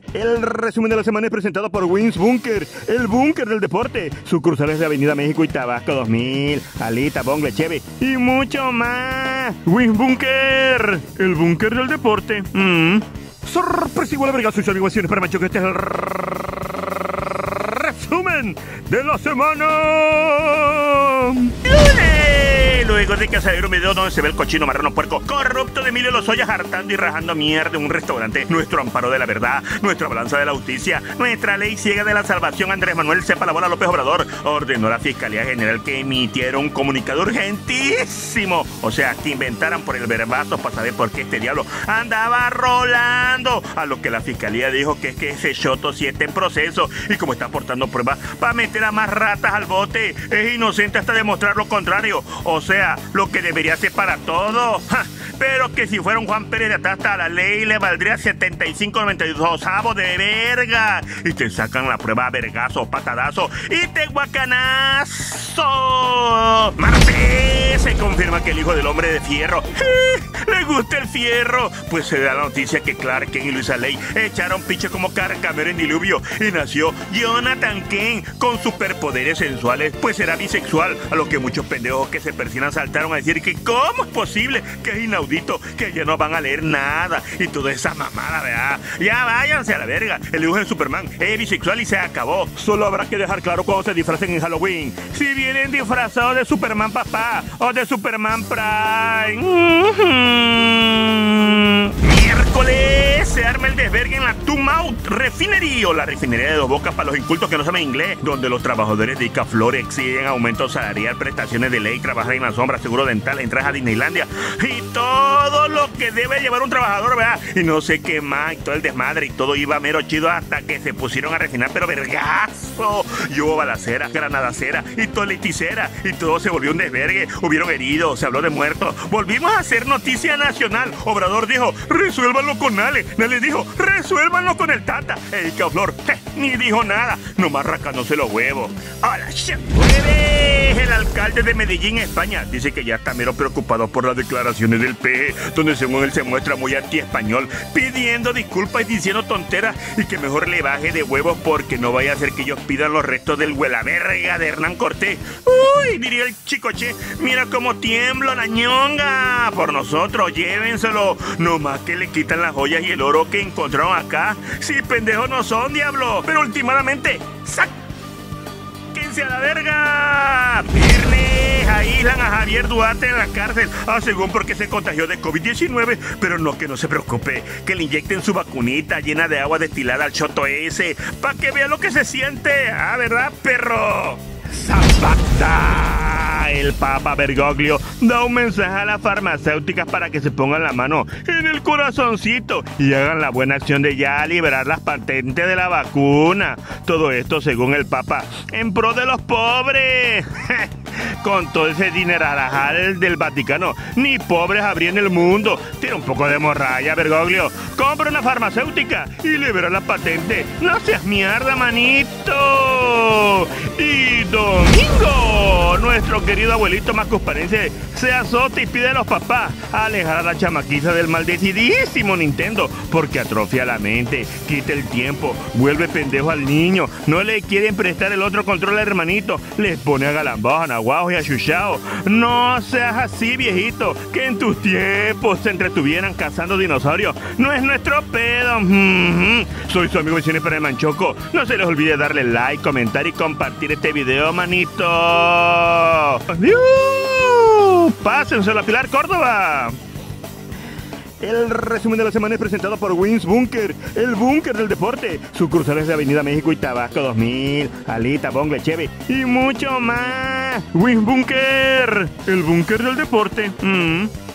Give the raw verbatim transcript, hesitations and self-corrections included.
El resumen de la semana es presentado por Wings Bunker, el búnker del deporte. Sucursales de Avenida México y Tabasco dos mil, Alita, Bongle, Cheve y mucho más. Wings Bunker, el búnker del deporte. Mm. Sorpresivo la verga, sus averiguaciones para Mancho, que este es el resumen de la semana. Luego de que saliera un video donde se ve el cochino marrano puerco corrupto de Emilio Lozoya hartando y rajando mierda en un restaurante, nuestro amparo de la verdad, nuestra balanza de la justicia, nuestra ley ciega de la salvación, Andrés Manuel Cepa la Bola López Obrador ordenó a la Fiscalía General que emitiera un comunicado urgentísimo, o sea, que inventaran por el verbazo para saber por qué este diablo andaba rolando, a lo que la Fiscalía dijo que es que ese choto sí está en proceso y como está aportando pruebas para meter a más ratas al bote, es inocente hasta demostrar lo contrario, o sea, lo que debería ser para todo. Ja, pero que si fuera un Juan Pérez de Atasta, la ley le valdría setenta y cinco noventa y dos avos de verga. Y te sacan la prueba a vergazo, patadazo y te guacanazo. Marte, se confirma que el hijo del hombre de fierro ¡eh! le gusta el fierro. Pues se da la noticia que Clark Kent y Luisa Ley echaron pinche como Carcamero en diluvio y nació Jonathan Kent con superpoderes sensuales. Pues será bisexual, a lo que muchos pendejos que se persignan saltaron a decir que cómo es posible, que es inaudito, que ya no van a leer nada y toda esa mamada, ¿verdad? Ya váyanse a la verga, el dibujo de Superman es bisexual y se acabó. Solo habrá que dejar claro cuando se disfracen en Halloween, si vienen disfrazados de Superman papá o de Superman Prime. Mm-hmm. Miércoles se arma el desvergue en la Tumaut Refinery, o la refinería de Dos Bocas para los incultos que no saben inglés, donde los trabajadores de Icaflor exigen aumento salarial, prestaciones de ley, trabajar en la sombra, seguro dental, entradas a Disneylandia y todo lo que debe llevar un trabajador, ¿verdad? Y no sé qué más, y todo el desmadre y todo iba mero chido hasta que se pusieron a refinar, pero vergazo. Y hubo balacera, granadacera y toleticera y todo se volvió un desvergue. Hubieron heridos, se habló de muertos. Volvimos a hacer noticia nacional. Obrador dijo, resuélvanlo con Ale. Nale dijo, resuélvanlo con el Tata. El Icaflor ni dijo nada, nomás rascándose los huevos. ¡Hola, shit! El alcalde de Medellín, España, dice que ya está mero preocupado por las declaraciones del P G, donde según él se muestra muy anti-español, pidiendo disculpas y diciendo tonteras y que mejor le baje de huevos porque no vaya a ser que ellos pidan los restos del huela verga de Hernán Cortés. Uy, diría el chicoche, mira cómo tiembla la ñonga. Por nosotros, llévenselo. No más que le quitan las joyas y el oro que encontraron acá. Sí, pendejos no son, diablo. Pero últimamente, ¡sac! ¡Quédense a la verga! Viernes aíslan a Javier Duarte en la cárcel, ah, según porque se contagió de COVID diecinueve, pero no, que no se preocupe, que le inyecten su vacunita llena de agua destilada al choto ese, para que vea lo que se siente, ah, ¿verdad, perro? ¡Zapata! El Papa Bergoglio da un mensaje a las farmacéuticas para que se pongan la mano en el corazoncito y hagan la buena acción de ya liberar las patentes de la vacuna. Todo esto, según el Papa, en pro de los pobres. Con todo ese dineral del Vaticano, ni pobres habría en el mundo. Tiene un poco de morralla, Bergoglio. Compra una farmacéutica y libera la patente. No seas mierda, manito. Y domingo, nuestro querido abuelito macusparense se azota y pide a los papás alejar a la chamaquiza del maldecidísimo Nintendo, porque atrofia la mente, quita el tiempo, vuelve pendejo al niño, no le quieren prestar el otro control al hermanito, les pone a galambados, a naguajos y a chuchao. No seas así, viejito, que en tus tiempos se entretuvieran cazando dinosaurios. No es nuestro pedo. Mm-hmm. Soy su amigo y siempre el Manchoco. No se les olvide darle like, comentar y compartir este video, manito. ¡Adiós! Pásenselo a Pilar Córdoba. El resumen de la semana es presentado por Wings Bunker, el búnker del deporte. Sucursales de Avenida México y Tabasco dos mil, Alita, Bongle, Cheve y mucho más. Wings Bunker, el búnker del deporte. Mm.